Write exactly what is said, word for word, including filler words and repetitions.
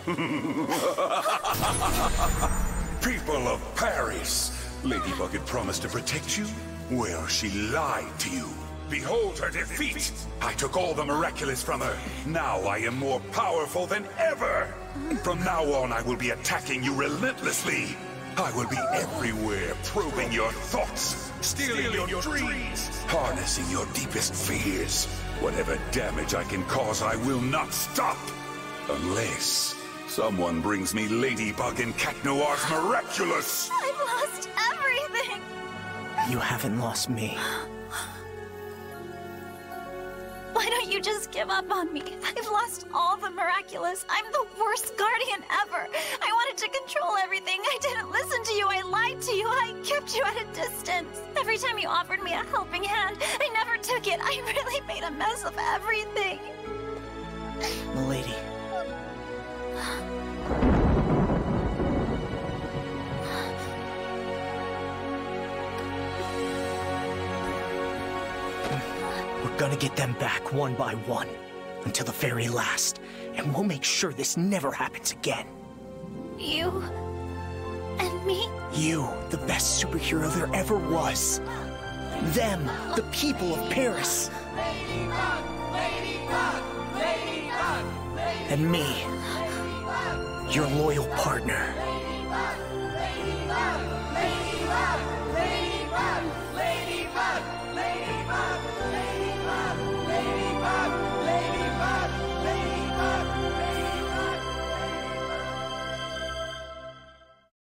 People of Paris, Ladybug had promised to protect you. Well, she lied to you. Behold her defeat! I took all the miraculous from her. Now I am more powerful than ever! From now on, I will be attacking you relentlessly. I will be everywhere, probing your thoughts, stealing, stealing your, your dreams, harnessing your deepest fears. Whatever damage I can cause, I will not stop. Unless someone brings me Ladybug and Cat Noir's Miraculous. I've lost everything. You haven't lost me. Why don't you just give up on me? I've lost all the miraculous. I'm the worst guardian ever. I wanted to control everything. I didn't listen to you. I lied to you. I kept you at a distance. Every time you offered me a helping hand, I never took it. I really made a mess of everything. Milady. We're gonna get them back one by one, until the very last, and we'll make sure this never happens again. You... and me? You, the best superhero there ever was. Them, the people of Paris. Ladybug! Ladybug! Ladybug! Ladybug! And me, your loyal partner. Ladybug! Ladybug!